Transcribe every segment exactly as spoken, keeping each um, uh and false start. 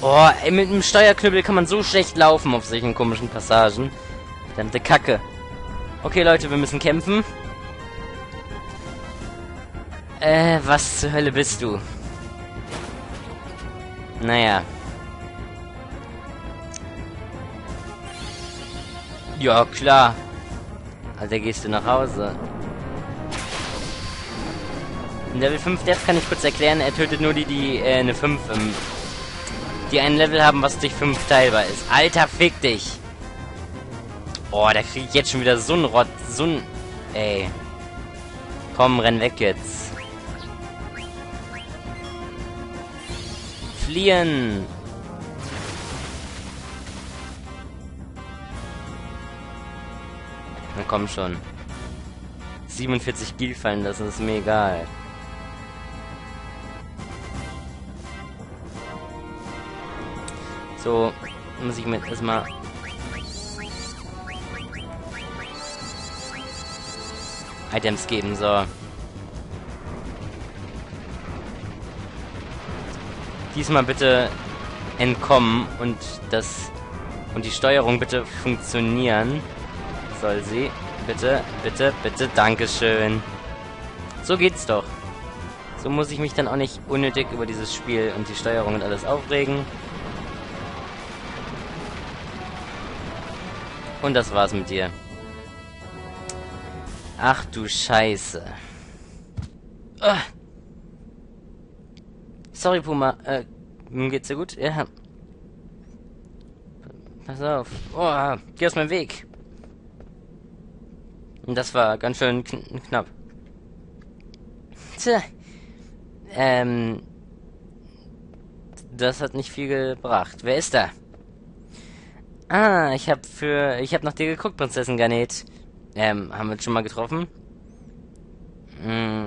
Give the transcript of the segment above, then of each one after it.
Oh, ey, mit dem Steuerknüppel kann man so schlecht laufen auf solchen komischen Passagen. Verdammte Kacke. Okay, Leute, wir müssen kämpfen. Äh, was zur Hölle bist du? Naja. Ja, klar. Alter, gehst du nach Hause. In Level fünf Death kann ich kurz erklären, er tötet nur die, die äh, eine fünf im... die ein Level haben, was durch fünf teilbar ist. Alter, fick dich! Oh, da krieg ich jetzt schon wieder so ein Rott... so ein... Ey. Komm, renn weg jetzt. Fliehen! Na komm schon. siebenundvierzig Gil fallen lassen, ist mir egal. So, muss ich mir erstmal... Items geben, so. Diesmal bitte entkommen und das... und die Steuerung bitte funktionieren. Soll sie. Bitte, bitte, bitte, Dankeschön. So geht's doch. So muss ich mich dann auch nicht unnötig über dieses Spiel und die Steuerung und alles aufregen. Und das war's mit dir. Ach du Scheiße. Oh. Sorry, Puma. Äh, geht's dir gut? Ja. Pass auf. Oh, geh aus meinem Weg. Das war ganz schön kn knapp. Tja. Ähm. Das hat nicht viel gebracht. Wer ist da? Ah, ich hab für... Ich hab nach dir geguckt, Prinzessin Garnet. Ähm, haben wir uns schon mal getroffen? Hm.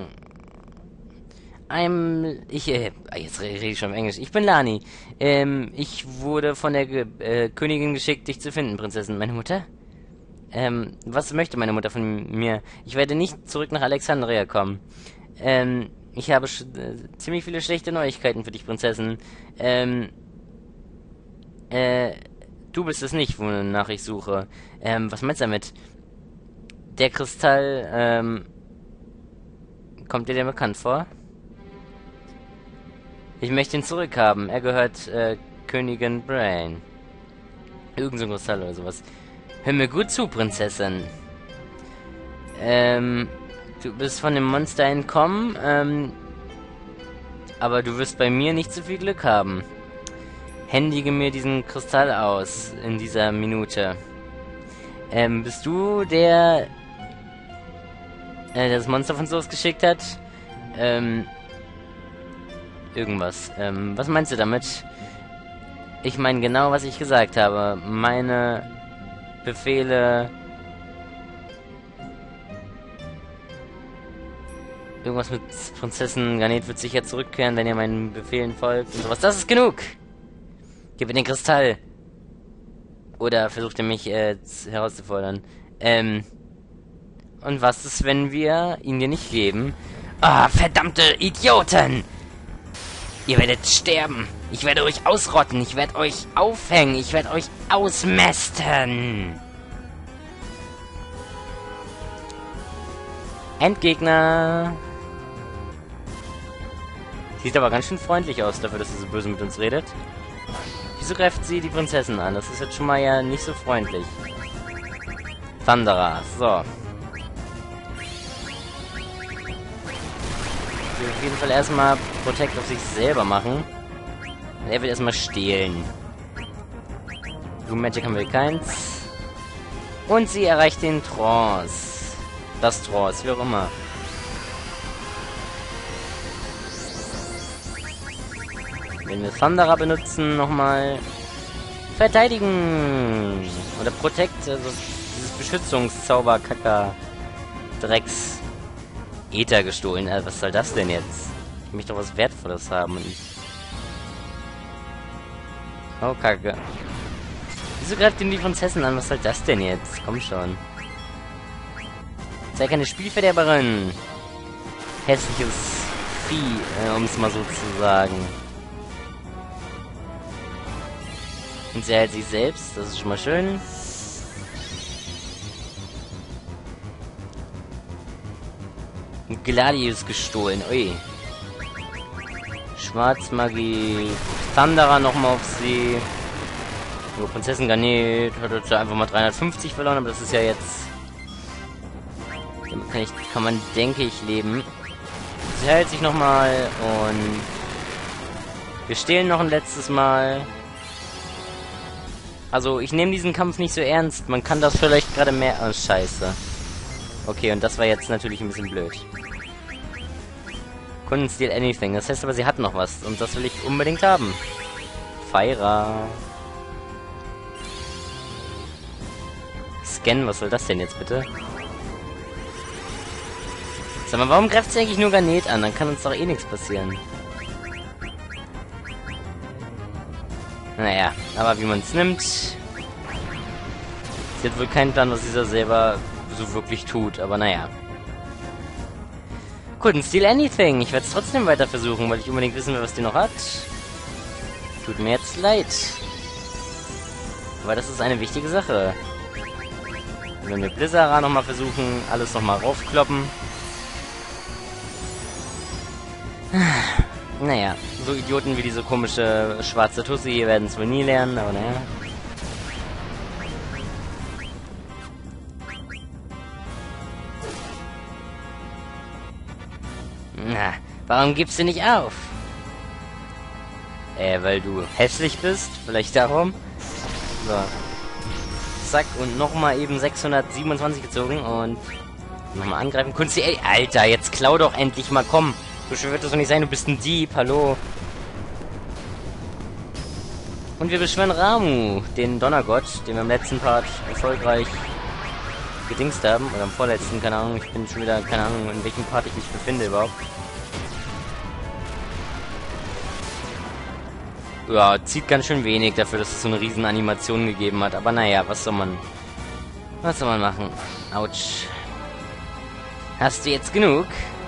I'm... Ich, äh... Jetzt rede ich schon auf Englisch. Ich bin Lani. Ähm, ich wurde von der Ge äh, Königin geschickt, dich zu finden, Prinzessin. Meine Mutter? Ähm, was möchte meine Mutter von mir? Ich werde nicht zurück nach Alexandria kommen. Ähm, ich habe sch äh, ziemlich viele schlechte Neuigkeiten für dich, Prinzessin. Ähm, äh, du bist es nicht, wonach ich suche. Ähm, was meinst du damit? Der Kristall, ähm, kommt dir der bekannt vor? Ich möchte ihn zurückhaben. Er gehört, äh, Königin Brain. Irgend so ein Kristall oder sowas. Hör mir gut zu, Prinzessin. Ähm, du bist von dem Monster entkommen, ähm, aber du wirst bei mir nicht so viel Glück haben. Händige mir diesen Kristall aus in dieser Minute. Ähm, bist du der, äh, das Monster von Source geschickt hat? Ähm, irgendwas. Ähm, was meinst du damit? Ich meine genau, was ich gesagt habe. Meine Befehle... Irgendwas mit Prinzessin Garnet wird sicher zurückkehren, wenn ihr meinen Befehlen folgt und sowas. Das ist genug! Gib mir den Kristall! Oder versucht ihr mich äh, herauszufordern. Ähm... Und was ist, wenn wir ihn dir nicht geben? Ah, verdammte Idioten! Ihr werdet sterben! Ich werde euch ausrotten, ich werde euch aufhängen, ich werde euch ausmästen. Endgegner. Sieht aber ganz schön freundlich aus dafür, dass sie so böse mit uns redet. Wieso greift sie die Prinzessin an? Das ist jetzt schon mal ja nicht so freundlich. Thunderer, so. Ich will auf jeden Fall erstmal Protect auf sich selber machen. Er wird erstmal stehlen. Doom Magic haben wir keins. Und sie erreicht den Trance. Das Trance, wie auch immer. Wenn wir Thunderer benutzen, nochmal verteidigen. Oder Protect, also dieses Beschützungszauber-Kacker Drecks Ether gestohlen. Also was soll das denn jetzt? Ich möchte doch was Wertvolles haben und nicht. Oh, Kacke. Wieso greift ihm die Prinzessin an? Was soll das denn jetzt? Komm schon. Sei keine Spielverderberin. Hässliches Vieh, äh, um es mal so zu sagen. Und sie heilt sich selbst, das ist schon mal schön. Gladius gestohlen, ui. Schwarzmagie. Thunderer nochmal auf sie. Jo, Prinzessin Garnet hat jetzt einfach mal dreihundertfünfzig verloren, aber das ist ja jetzt... Damit kann, ich, kann man, denke ich, leben. Sie heilt sich nochmal und... Wir stehlen noch ein letztes Mal. Also, ich nehme diesen Kampf nicht so ernst. Man kann das vielleicht gerade mehr... Oh, scheiße. Okay, und das war jetzt natürlich ein bisschen blöd. Couldn't steal anything. Das heißt aber, sie hat noch was. Und das will ich unbedingt haben. Feira. Scan, was soll das denn jetzt bitte? Sag mal, warum greift sie eigentlich nur Garnet an? Dann kann uns doch eh nichts passieren. Naja, aber wie man es nimmt... Sie hat wohl keinen Plan, was dieser selber so wirklich tut, aber naja. Couldn't steal anything. Ich werde es trotzdem weiter versuchen, weil ich unbedingt wissen will, was die noch hat. Tut mir jetzt leid. Aber das ist eine wichtige Sache. Wenn wir Blizzara nochmal versuchen, alles nochmal raufkloppen. Naja, so Idioten wie diese komische schwarze Tussi hier werden es wohl nie lernen, aber naja. Na, warum gibst du nicht auf? Äh, weil du hässlich bist? Vielleicht darum? So. Zack, und nochmal eben sechshundertsiebenundzwanzig gezogen und nochmal angreifen. Kunst, ey, Alter, jetzt klau doch endlich mal, komm. So schön wird das doch nicht sein, du bist ein Dieb, hallo. Und wir beschwören Ramuh, den Donnergott, den wir im letzten Part erfolgreich gedingst haben. Oder am vorletzten, keine Ahnung, ich bin schon wieder, keine Ahnung, in welchem Part ich mich befinde überhaupt. Ja, zieht ganz schön wenig dafür, dass es so eine riesen Animation gegeben hat. Aber naja, was soll man... Was soll man machen? Autsch. Hast du jetzt genug?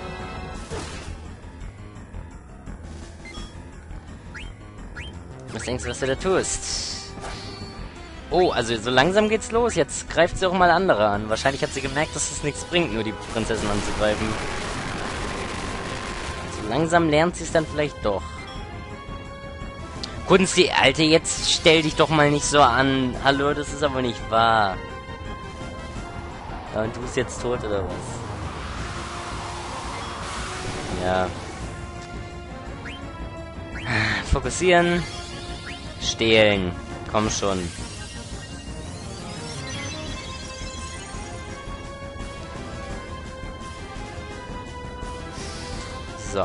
Was denkst du, was du da tust? Oh, also so langsam geht's los. Jetzt greift sie auch mal andere an. Wahrscheinlich hat sie gemerkt, dass es nichts bringt, nur die Prinzessin anzugreifen. So langsam lernt sie es dann vielleicht doch. Kunsti, Alter, jetzt stell dich doch mal nicht so an. Hallo, das ist aber nicht wahr. Ja, und du bist jetzt tot, oder was? Ja. Fokussieren. Stehlen. Komm schon. So.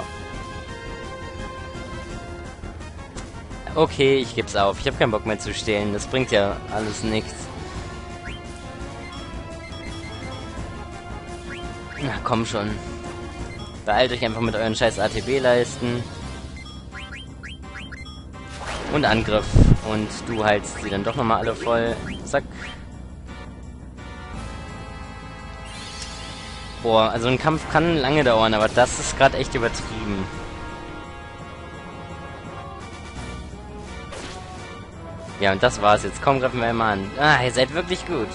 Okay, ich geb's auf. Ich habe keinen Bock mehr zu stehlen. Das bringt ja alles nichts. Na, komm schon. Beeilt euch einfach mit euren scheiß A T B-Leisten. Und Angriff. Und du heilst sie dann doch nochmal alle voll. Zack. Boah, also ein Kampf kann lange dauern, aber das ist gerade echt übertrieben. Ja, und das war's jetzt. Komm, greifen wir mal an. Ah, ihr seid wirklich gut.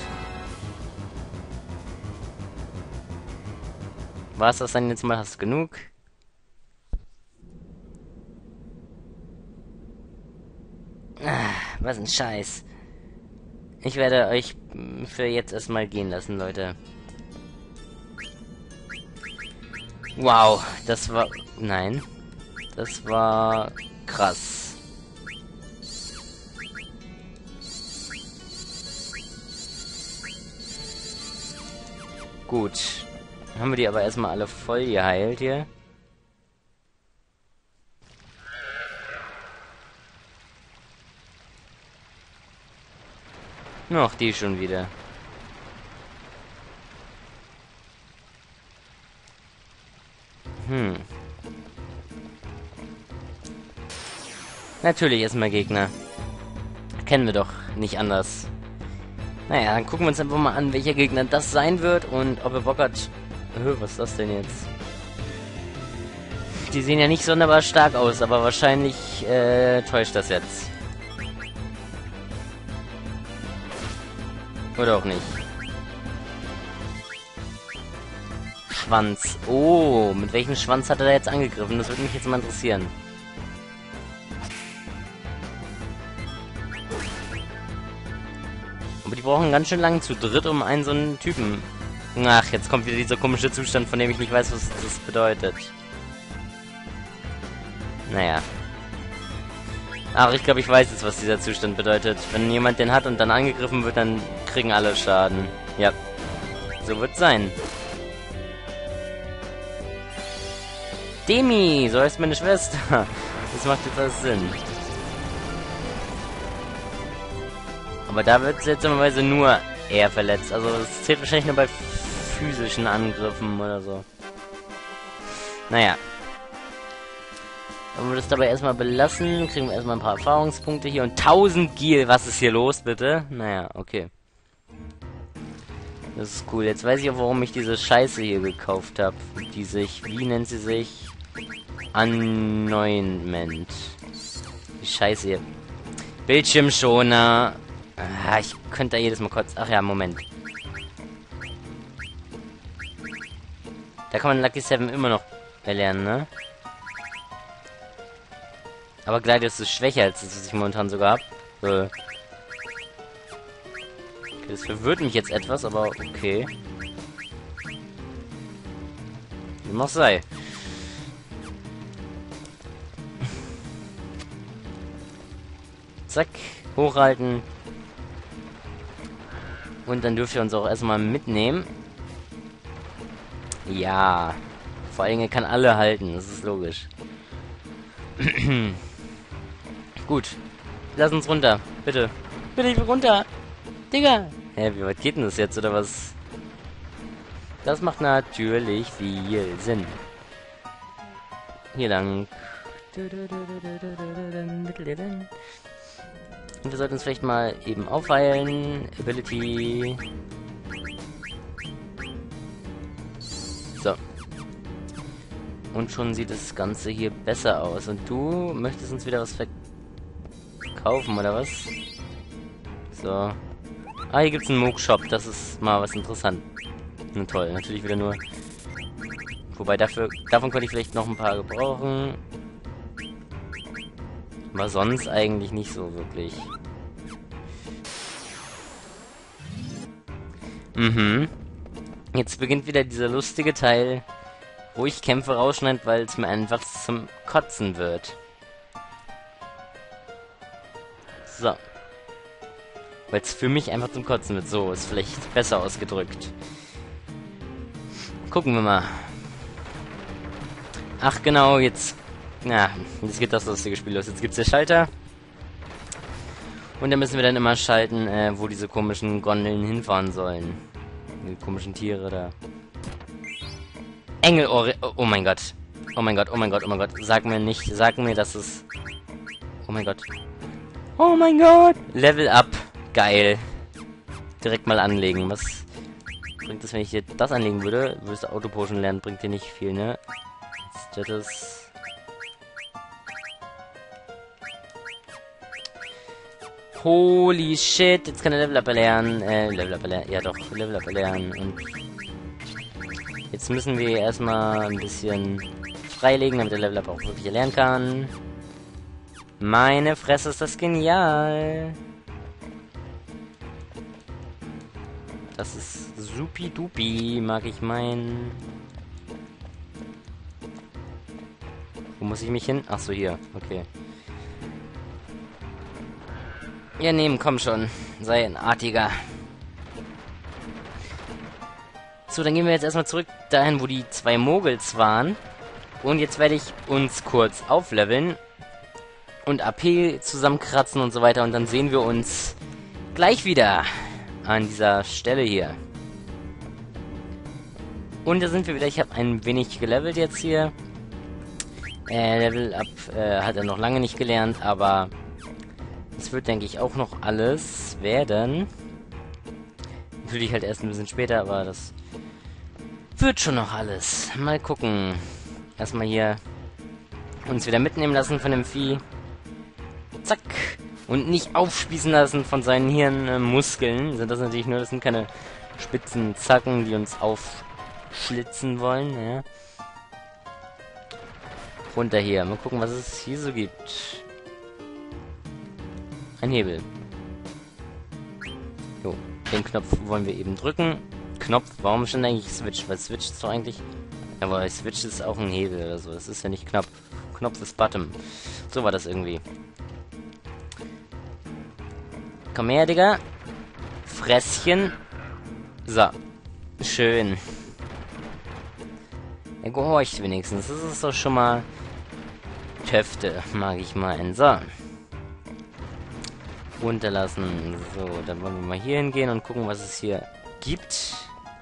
War's das dann jetzt mal? Hast du genug? Ah, was ein Scheiß. Ich werde euch für jetzt erstmal gehen lassen, Leute. Wow, das war... Nein. Das war... krass. Gut. Dann haben wir die aber erstmal alle voll geheilt hier. Noch die schon wieder. Hm. Natürlich erstmal Gegner. Kennen wir doch nicht anders. Naja, dann gucken wir uns einfach mal an, welcher Gegner das sein wird und ob er Bock hat. Öh, was ist das denn jetzt? Die sehen ja nicht sonderbar stark aus, aber wahrscheinlich äh, täuscht das jetzt. Oder auch nicht. Schwanz. Oh, mit welchem Schwanz hat er da jetzt angegriffen? Das würde mich jetzt mal interessieren. Aber die brauchen ganz schön lang zu dritt, um einen so einen Typen... Ach, jetzt kommt wieder dieser komische Zustand, von dem ich nicht weiß, was das bedeutet. Naja. Ach, ich glaube, ich weiß jetzt, was dieser Zustand bedeutet. Wenn jemand den hat und dann angegriffen wird, dann kriegen alle Schaden. Ja. So wird's sein. Demi, so heißt meine Schwester. Das macht etwas Sinn. Aber da wird seltsamerweise nur er verletzt. Also es zählt wahrscheinlich nur bei physischen Angriffen oder so. Naja. Wenn wir das dabei erstmal belassen, kriegen wir erstmal ein paar Erfahrungspunkte hier. Und tausend Gil, was ist hier los, bitte? Naja, okay. Das ist cool. Jetzt weiß ich auch, warum ich diese Scheiße hier gekauft habe. Die sich, wie nennt sie sich? Anointment. Die Scheiße hier. Bildschirmschoner. Ah, ich könnte da jedes Mal kurz... Ach ja, Moment. Da kann man Lucky Seven immer noch erlernen, ne? Aber Gladius ist schwächer als das, was ich momentan sogar habe. Äh. Okay, das verwirrt mich jetzt etwas, aber okay. Wie auch sei. Zack, hochhalten. Und dann dürft ihr uns auch erstmal mitnehmen. Ja. Vor allem, er kann alle halten, das ist logisch. Gut. Lass uns runter, bitte. Bitte, ich will runter. Digga. Hä, wie weit geht denn das jetzt, oder was? Das macht natürlich viel Sinn. Hier lang. Und wir sollten uns vielleicht mal eben aufheilen. Ability. So. Und schon sieht das Ganze hier besser aus. Und du möchtest uns wieder was verkaufen, oder was? So. Ah, hier gibt es einen Moog-Shop. Das ist mal was interessant. Na toll, natürlich wieder nur... Wobei, dafür, davon könnte ich vielleicht noch ein paar gebrauchen. Aber sonst eigentlich nicht so wirklich. Mhm. Jetzt beginnt wieder dieser lustige Teil, wo ich Kämpfe rausschneide, weil es mir einfach zum Kotzen wird. So. Weil es für mich einfach zum Kotzen wird. So, ist vielleicht besser ausgedrückt. Gucken wir mal. Ach genau, jetzt... Na, jetzt geht das lustige Spiel los. Jetzt gibt's den Schalter. Und dann müssen wir dann immer schalten, äh, wo diese komischen Gondeln hinfahren sollen. Die komischen Tiere da. Engelohr... Oh, oh mein Gott. Oh mein Gott, oh mein Gott, oh mein Gott. Sag mir nicht, sag mir, dass es... Oh mein Gott. Oh mein Gott. Level up. Geil. Direkt mal anlegen. Was bringt es, wenn ich hier das anlegen würde? Würdest du Autopotion lernen, bringt dir nicht viel, ne? Status... Holy shit, jetzt kann er Level Up erlernen. Äh, Level Up erlernen. Ja doch, Level Up erlernen. Und jetzt müssen wir erstmal ein bisschen freilegen, damit der Level Up auch wirklich erlernen kann. Meine Fresse, ist das genial. Das ist supi-dupi, mag ich meinen. Wo muss ich mich hin? Ach so, hier. Okay. Ja, nehmen, komm schon. Sei ein Artiger. So, dann gehen wir jetzt erstmal zurück dahin, wo die zwei Mogels waren. Und jetzt werde ich uns kurz aufleveln. Und A P zusammenkratzen und so weiter. Und dann sehen wir uns gleich wieder an dieser Stelle hier. Und da sind wir wieder. Ich habe ein wenig gelevelt jetzt hier. Äh, Level Up äh, hat er noch lange nicht gelernt, aber... Es wird, denke ich, auch noch alles werden. Natürlich halt erst ein bisschen später, aber das wird schon noch alles. Mal gucken. Erstmal hier uns wieder mitnehmen lassen von dem Vieh. Zack. und nicht aufspießen lassen von seinen Hirnmuskeln. Sind das natürlich nur, das sind keine spitzen Zacken, die uns aufschlitzen wollen. Ja. Runter hier. Mal gucken, was es hier so gibt. Ein Hebel. Jo, den Knopf wollen wir eben drücken. Knopf, warum stand eigentlich Switch? Weil Switch ist doch eigentlich... Aber Switch ist auch ein Hebel oder so. Das ist ja nicht Knopf. Knopf ist Button. So war das irgendwie. Komm her, Digga. Fresschen. So. Schön. Er gehorcht wenigstens. Das ist doch schon mal... Töfte, mag ich meinen. So. Runterlassen. So, dann wollen wir mal hier hingehen und gucken, was es hier gibt.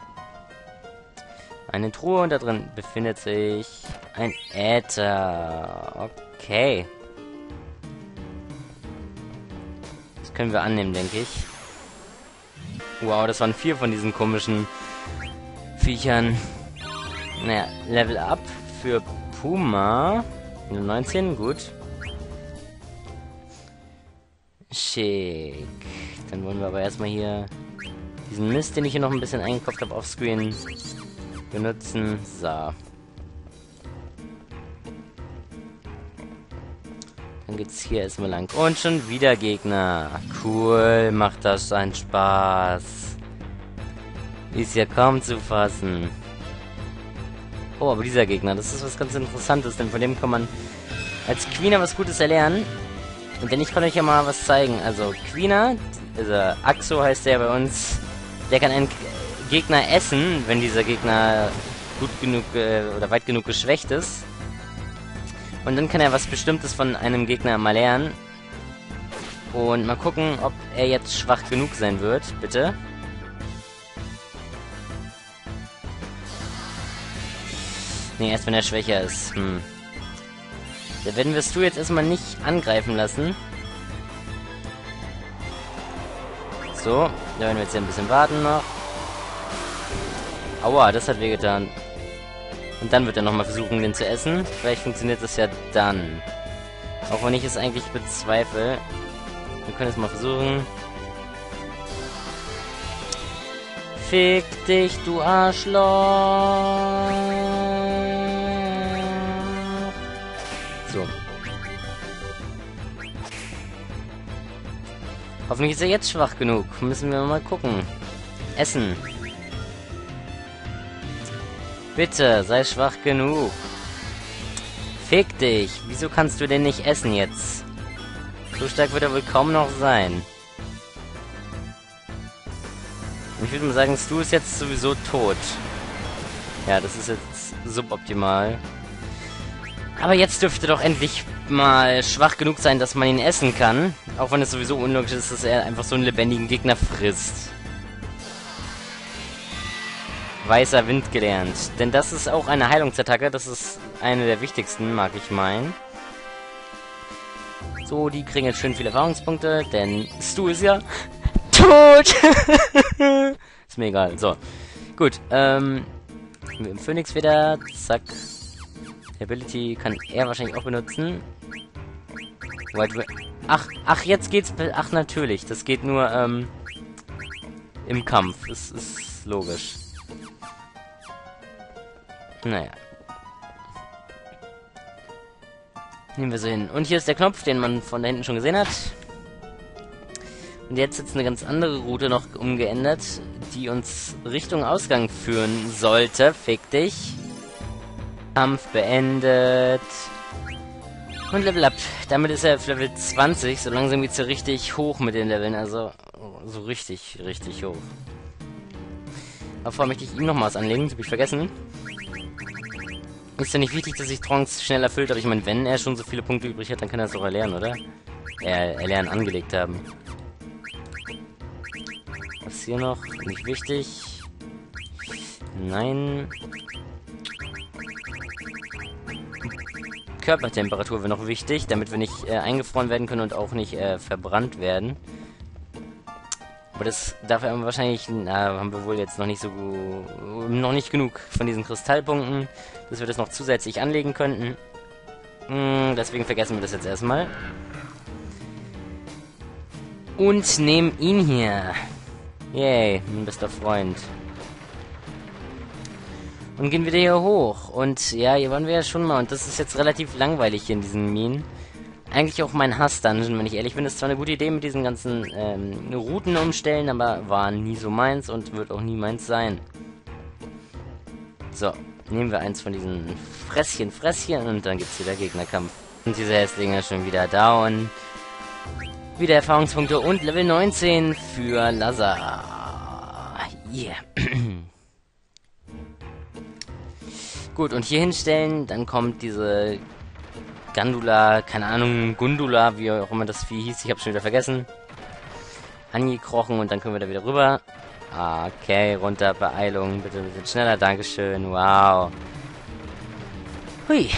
Eine Truhe und da drin befindet sich ein Äther. Okay. Das können wir annehmen, denke ich. Wow, das waren vier von diesen komischen Viechern. Naja, Level Up für Puma. neunzehn, gut. Schick. Dann wollen wir aber erstmal hier diesen Mist, den ich hier noch ein bisschen eingekauft habe, offscreen benutzen. So. Dann geht's hier erstmal lang. Und schon wieder Gegner. Cool, macht das einen Spaß. Ist ja kaum zu fassen. Oh, aber dieser Gegner, das ist was ganz Interessantes, denn von dem kann man als Queener was Gutes erlernen. Und denn ich kann euch ja mal was zeigen. Also Queener, also Axo heißt der bei uns, der kann einen Gegner essen, wenn dieser Gegner gut genug äh, oder weit genug geschwächt ist. Und dann kann er was Bestimmtes von einem Gegner mal lernen. Und mal gucken, ob er jetzt schwach genug sein wird, bitte. Ne, erst wenn er schwächer ist. Hm. Da werden wir du jetzt erstmal nicht angreifen lassen. So, da werden wir jetzt hier ein bisschen warten noch. Aua, das hat wehgetan. Und dann wird er nochmal versuchen, den zu essen. Vielleicht funktioniert das ja dann. Auch wenn ich es eigentlich bezweifle. Wir können es mal versuchen. Fick dich, du Arschloch! So. Hoffentlich ist er jetzt schwach genug. Müssen wir mal gucken. Essen. Bitte, sei schwach genug. Fick dich. Wieso kannst du denn nicht essen jetzt? So stark wird er wohl kaum noch sein. Ich würde mal sagen, Stu ist jetzt sowieso tot. Ja, das ist jetzt suboptimal. Aber jetzt dürfte doch endlich mal schwach genug sein, dass man ihn essen kann. Auch wenn es sowieso unlogisch ist, dass er einfach so einen lebendigen Gegner frisst. Weißer Wind gelernt. Denn das ist auch eine Heilungsattacke. Das ist eine der wichtigsten, mag ich meinen. So, die kriegen jetzt schön viele Erfahrungspunkte, denn Stu ist ja tot. Ist mir egal. So, gut. Ähm, mit dem Phönix wieder. Zack. Ability kann er wahrscheinlich auch benutzen. Ach, ach, jetzt geht's. Ach, natürlich. Das geht nur ähm, im Kampf. Das ist logisch. Naja. Nehmen wir so hin. Und hier ist der Knopf, den man von da hinten schon gesehen hat. Und jetzt ist eine ganz andere Route noch umgeändert, die uns Richtung Ausgang führen sollte. Fick dich. Kampf beendet. Und Level Up. Damit ist er auf Level zwanzig. So langsam geht's ja richtig hoch mit den Leveln. Also so richtig, richtig hoch. Aber vorher möchte ich ihm noch mal was anlegen. Das habe ich vergessen. Ist ja nicht wichtig, dass sich Trunks schnell erfüllt, aber ich meine, wenn er schon so viele Punkte übrig hat, dann kann er es auch erlernen, oder? Er erlernen angelegt haben. Was hier noch? Nicht wichtig. Nein. Körpertemperatur wäre noch wichtig, damit wir nicht äh, eingefroren werden können und auch nicht äh, verbrannt werden. Aber das dafür haben wir wahrscheinlich, na, haben wir wohl jetzt noch nicht so noch nicht genug von diesen Kristallpunkten, dass wir das noch zusätzlich anlegen könnten. Hm, deswegen vergessen wir das jetzt erstmal. Und nehmen ihn hier. Yay, mein bester Freund. Und gehen wieder hier hoch. Und ja, hier waren wir ja schon mal. Und das ist jetzt relativ langweilig hier in diesen Minen. Eigentlich auch mein Hass-Dungeon, wenn ich ehrlich bin. Das ist zwar eine gute Idee mit diesen ganzen ähm, Routen umstellen, aber war nie so meins und wird auch nie meins sein. So, nehmen wir eins von diesen Fresschen, Fresschen und dann gibt's wieder Gegnerkampf. Und diese Hässlinge schon wieder down. Wieder Erfahrungspunkte und Level neunzehn für Lazar. Yeah. Gut, und hier hinstellen, dann kommt diese Gandula, keine Ahnung, Gundula, wie auch immer das Vieh hieß, ich hab's schon wieder vergessen. Angekrochen und dann können wir da wieder rüber. Okay, runter, Beeilung, bitte ein bisschen schneller, dankeschön, wow. Hui.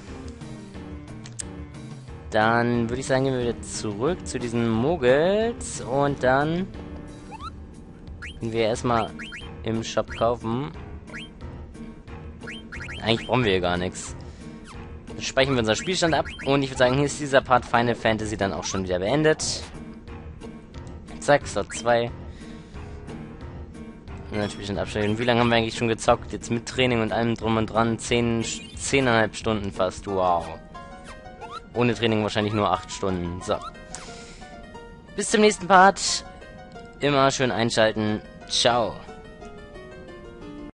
Dann würde ich sagen, gehen wir wieder zurück zu diesen Muggels und dann können wir erstmal im Shop kaufen. Eigentlich brauchen wir hier gar nichts. Dann speichern wir unseren Spielstand ab und ich würde sagen, hier ist dieser Part Final Fantasy dann auch schon wieder beendet. Zack, Slot zwei. Und dann Spielstand abstellen. Wie lange haben wir eigentlich schon gezockt? Jetzt mit Training und allem drum und dran. Zehn, zehneinhalb Stunden fast. Wow. Ohne Training wahrscheinlich nur acht Stunden. So. Bis zum nächsten Part. Immer schön einschalten. Ciao.